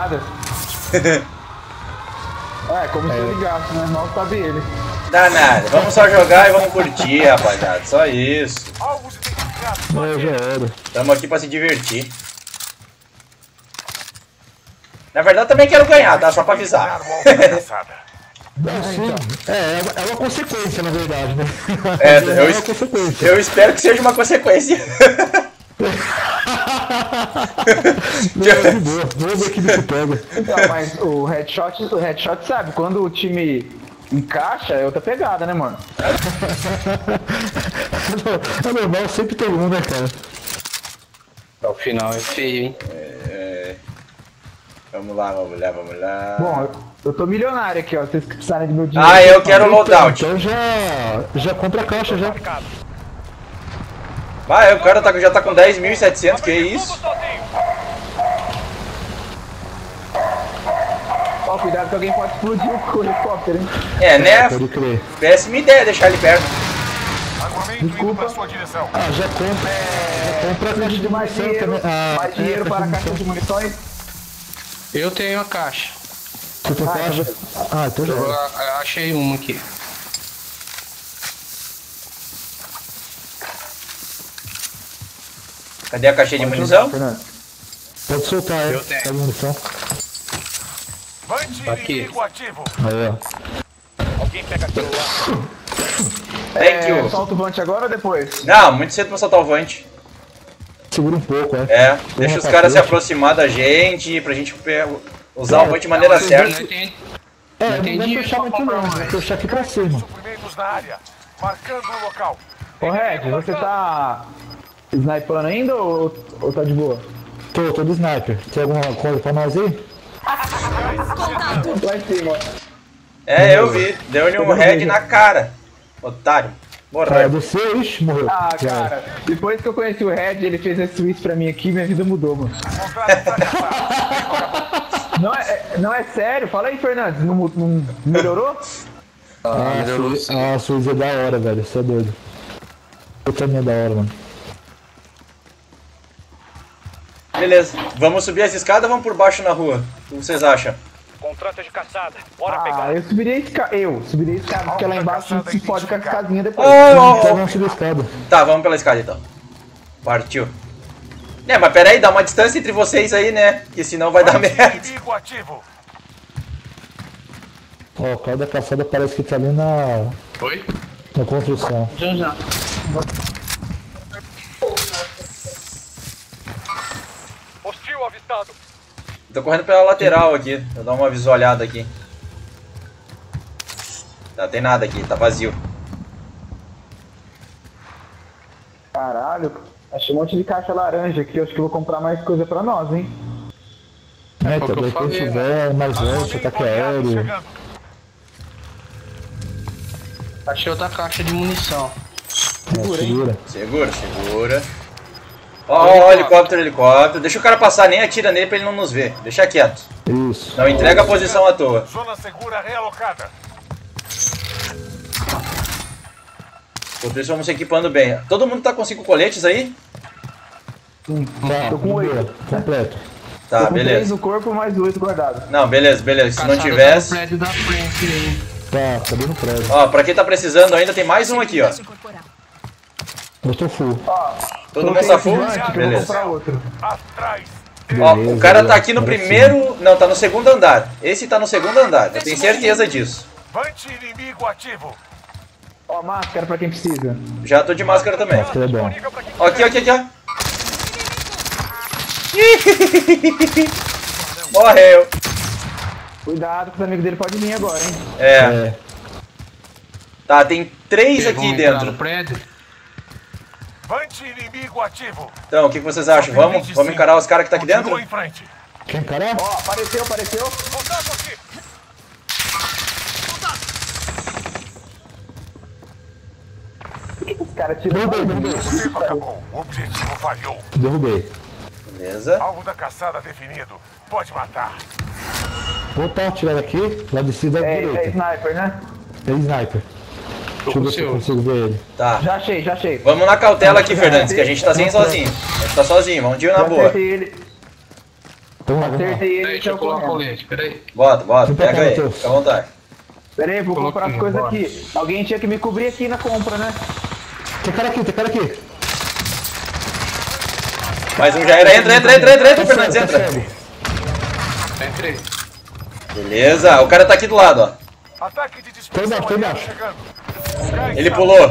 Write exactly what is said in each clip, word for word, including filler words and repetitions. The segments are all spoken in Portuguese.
nada. É, como se eu ligasse, né? Mal sabe ele. Dá nada, vamos só jogar e vamos curtir, rapaziada. Só isso. Não, já era. Tamo aqui pra se divertir. Na verdade, também quero ganhar, tá? Só pra avisar. Sim, é, é uma consequência, na verdade, né? É, é eu, uma consequência. eu espero que seja uma consequência. Não, de boa, vamos ver que bicho pega. Então, mas o headshot, o headshot sabe, quando o time encaixa é outra pegada, né, mano? É normal, sempre tem um, né, cara? O final é feio, hein? É... Vamos lá, vamos lá, vamos lá. Bom, eu, eu tô milionário aqui, ó. Vocês que precisarem de meu dinheiro. Ah, eu quero loadout. Então já, já compra a caixa, já. Vai, o cara tá, já tá com dez mil e setecentos, que é isso? Ó, cuidado que alguém pode explodir o helicóptero, hein? É, né? Pode crer. Péssima ideia deixar ele perto. Desculpa. Ah, já compra, É... já compra a caixa de mais munição dinheiro, também. Ah, mais dinheiro é, para a de caixa munição. de munições. Eu tenho a caixa. Você tem Ah, caixa? Ah, então já Eu era. a- a- achei uma aqui. Cadê a caixinha de munição? Fernando. Pode soltar, é. Eu tenho. Pega a munição. Tá aqui. Aí, ó. Alguém pega celular. Thank É, you. solta o vante agora ou depois? Não, muito cedo pra soltar o vante. Segura um pouco, é. É, deixa os caras se capeta. aproximar da gente, pra gente pe- usar o vante de maneira Não certa. entendi. É, Não não entendi. vai puxar muito não, vai puxar aqui pra cima. Suprimentos na área. Marcando o local. Ô, Red, você tá snipando ainda ou, ou tá de boa? Tô, tô do sniper. Tem alguma coisa pra nós aí? Lá em cima. É, eu vi. Deu-lhe um head na cara. Otário. Cara, Morreu. desceu, ixi, morreu. Ah, Já era. cara, depois que eu conheci o Red, ele fez esse switch pra mim aqui, minha vida mudou, mano. Contrato fracassado. Não é, é- não é sério? Fala aí, Fernandes, não, mu- não melhorou? Ah, melhorou a sim. Suzy- a Suzy é da hora, velho. Você é doido. Outra minha é da hora, mano. Beleza. Vamos subir as escadas ou vamos por baixo na rua? O que vocês acham? Contrato de caçada. Bora Ah, pegar. eu subiria a escada. Eu subiria a escada, porque lá embaixo não se pode com a casinha depois. Oh, oh, Então oh. vamos subir a escada. Tá, vamos pela escada então. Partiu. É, mas pera aí, dá uma distância entre vocês aí, né? Que senão vai dar merda. Inimigo ativo. Ó, o cara da caçada parece que tá ali na, Oi? na construção. Já já. Hostil avistado. Tô correndo pela lateral aqui. Vou dar uma visualizada aqui. Tá, tem nada aqui, tá vazio. Caralho, achei um monte de caixa laranja aqui, acho que eu vou comprar mais coisa pra nós, hein? É, Foi o que eu também quando falei, tiver mais velho, Armamento ataque aliado aéreo. chegando. Achei outra caixa de munição. É, segura. Segura, segura. Ó, ó, ó, helicóptero, helicóptero. Deixa o cara passar, nem atira nele pra ele não nos ver. Deixa quieto. Isso. Não entrega a posição à toa. Zona segura realocada. Enquanto isso, vamos se equipando bem. Todo mundo tá com cinco coletes aí? Tá, Tô com boa, oito. completo. Tá, Tô com três beleza. no corpo, mais oito guardados. Não, beleza, beleza. Se não Caçada tivesse... tá no prédio da frente aí. Tá, tá bem no prédio. Ó, pra quem tá precisando ainda, tem mais um aqui, ó. Eu tô full. Todo mundo Coloquei tá esse full? vante que eu vou Beleza. comprar outro. Atrás. Ó, Beleza, o cara tá beleza. aqui no Agora primeiro... Não, tá no segundo andar. Esse tá no segundo andar, eu tenho certeza disso. Vante inimigo ativo. Ó, máscara pra quem precisa. Já tô de máscara também. Sim. É bom. Disponível pra quem Ó, aqui, aqui, aqui, ó. Morreu. Cuidado que os amigos dele podem vir agora, hein? É. É. Tá, tem três aqui Vamos entrar dentro. no prédio? Vante inimigo ativo. Então, o que que vocês acham? Vamos, vamos encarar os caras que tá aqui dentro? Continua em frente. Quem encarar? Ó, apareceu, apareceu. Voltando aqui. Por que que os caras tiram? Derrubei, derrubei. O tempo acabou. O objetivo falhou. Derrubei. Beleza. Alvo da caçada definido. Pode matar. Vou tá tirando aqui, lá de cima da É, é direita. sniper, né? É sniper. Deixa eu com ver o se eu seu. consigo ver ele. Tá. Já achei, já achei. Vamos na cautela aqui, Fernandes, que a gente tá sem sozinho. A gente tá sozinho, vamos de na Já boa. acertei ele. Vamos lá, vamos lá. Acertei ele Peraí, e deixa eu saiu colocar o correndo. colete, peraí. Bota, bota, Vem pra cá, pega aí, Matheus. fica à vontade. Pera aí, vou comprar as Coloquei, coisas bora. aqui. Alguém tinha que me cobrir aqui na compra, né? Tem cara aqui, tem cara aqui. Mais um já era. Entra, entra, entra, entra, entra, Fernandes, Tá entra. cego. Entrei. Beleza, o cara tá aqui do lado, ó. Ataque de Tô dispersão embaixo, tô aliado embaixo. chegando. Gás Ele tá- pulou.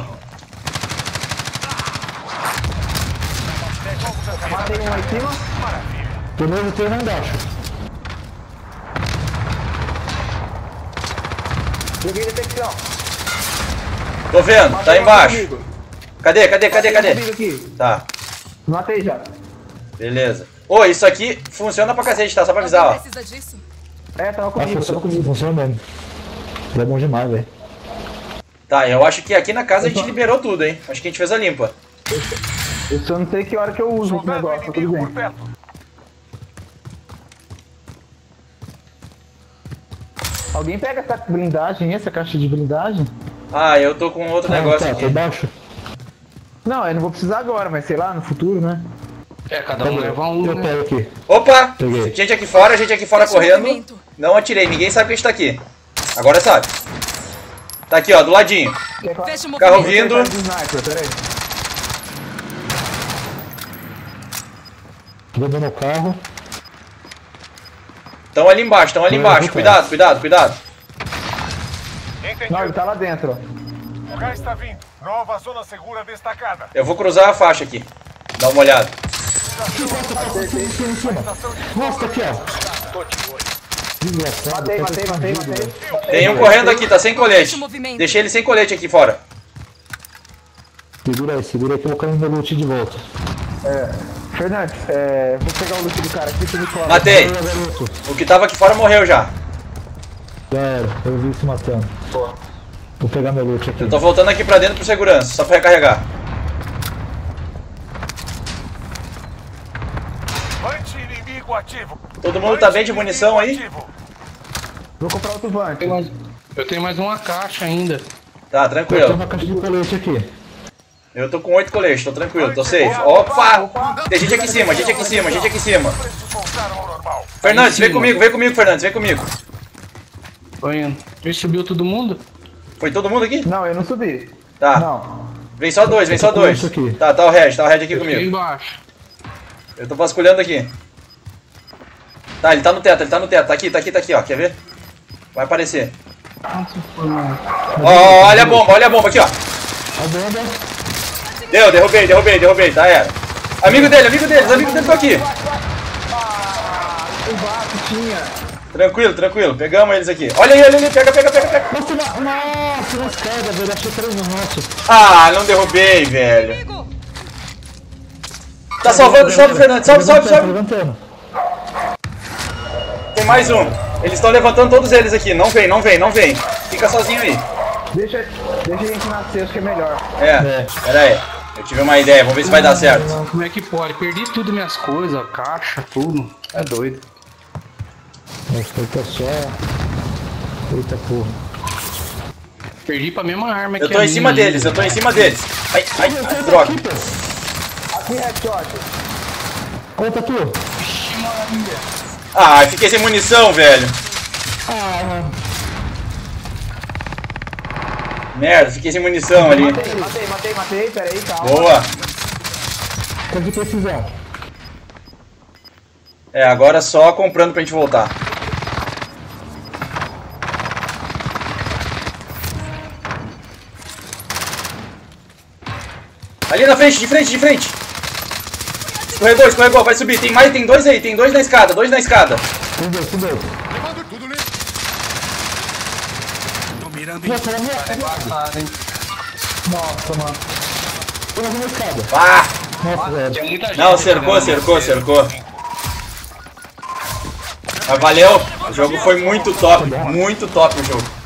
Matei um lá em cima. De novo tem lá embaixo. Joguei detecção. Tô vendo, tá embaixo. Comigo. Cadê, cadê, cadê, cadê? Comigo aqui. Tá, Matei já. beleza. Ô, isso aqui funciona pra cacete, tá? Só pra avisar, ó. Precisa disso? É, tava Ah, comigo, tava funciona, comigo. funciona mesmo. Ele é bom demais, velho. Tá, eu acho que aqui na casa a gente liberou tudo, hein? Acho que a gente fez a limpa. Eu só não sei que hora que eu uso esse Soldado negócio, mas tudo inimigo por bem. perto. Alguém pega essa blindagem, essa caixa de blindagem? Ah, eu tô com outro Ah, negócio tá, aqui. tá embaixo. Não, eu não vou precisar agora, mas sei lá, no futuro, né? É, cada um leva um, Eu né? pego aqui. Opa! Peguei. Gente aqui fora, gente aqui fora Esse correndo. movimento. Não atirei, ninguém sabe que a gente tá aqui. Agora sabe. Tá aqui, ó, do ladinho. Quer que eu- Fecha o Carro movimento. vindo. de sniper, peraí. Vou dando o carro. Estão ali embaixo, estão ali Eu embaixo. vou Cuidado, cuidado, cuidado. Não, ele Entendido. tá lá dentro, ó. O gás está vindo. Nova zona segura destacada. Eu vou cruzar a faixa aqui. Dá uma olhada. Em cima, em cima. Nossa, tá aqui, ó. Desgraçado. Matei, tá matei, matei, escondido, matei. velho. Tem um correndo aqui, tá sem colete. movimento. Deixei ele sem colete aqui fora. Segura aí, segura aí que eu vou cair no meu loot de volta. É. Fernandes, é, vou pegar o loot do cara aqui, tu me coloca. Matei. Valeu, garoto. O que tava aqui fora morreu já. Já era, eu vi se matando. Vou pegar meu loot aqui. Eu tô voltando aqui pra dentro pro segurança, só pra recarregar. Anti-inimigo ativo. Todo mundo tá bem de munição aí? Ativo. Vou comprar outro van. Tem mais- Eu tenho mais uma caixa ainda. Tá, Tem tranquilo. uma caixa de colete aqui. Eu tô com oito coletes, tô tranquilo, tô safe. Opa! Tem gente aqui em cima, gente aqui em cima, gente aqui em cima. Preços voltaram ao normal. Fernandes, vem cima. comigo, vem comigo, Fernandes, vem comigo. Tô indo. Ele subiu todo mundo? Foi todo mundo aqui? Não, eu não subi. Tá. Não. Vem só dois, vem só tô com dois. isso aqui. Tá, tá o Red, tá o Red aqui Eu fiquei comigo. embaixo. Eu tô vasculhando aqui. Tá, ele tá no teto, ele tá no teto. Tá aqui, tá aqui, tá aqui, ó. Quer ver? Vai aparecer. Nossa, foi mal. Ó, ó, olha a bomba, olha a bomba aqui, ó. A bomba. Deu, derrubei, derrubei, derrubei, tá, era. Amigo dele, amigo deles, amigo dele, tô aqui. O vaso tinha. Tranquilo, tranquilo, pegamos eles aqui. Olha aí, olha ali, pega, pega, pega, pega. Nossa, na, nossa, na escada, velho. Achei que era no nosso. Ah, não derrubei, velho. Amigo, Tá salvando, sobe, Fernando, sobe, sobe, Tô sobe. levantando. Tem mais um. Eles estão levantando todos eles aqui. Não vem, não vem, não vem. Fica sozinho aí. Deixa, deixa a gente nascer, acho que é melhor. É, É. pera aí. Eu tive uma ideia, vamos ver se vai dar certo. Como é que pode? Perdi tudo minhas coisas, caixa, tudo. É doido. Nossa, eita só. Eita porra. Perdi pra mesma arma Eu que tô a em cima minha. deles, eu tô em cima deles. Ai, ai, ai, droga. Aqui, headshot. Conta tu. Vixe, Maria. Ah, fiquei sem munição, velho. Ah, mano. Merda, fiquei sem munição ali. Matei, matei, matei, matei. Pera aí, calma. Boa. Tem que precisar. É, agora só comprando pra gente voltar. Ali na frente, de frente, de frente. Escorregou, escorregou, vai subir. Tem mais, tem dois aí, tem dois na escada, dois na escada. Tem dois, tem dois. Nossa, na minha Embaçado, hein? Nossa, mano. Tem mais uma escada. Ah! Nossa, velho. Tinha muita gente. Não, cercou, cercou, cercou. Mas valeu, o jogo foi muito top, muito top o jogo.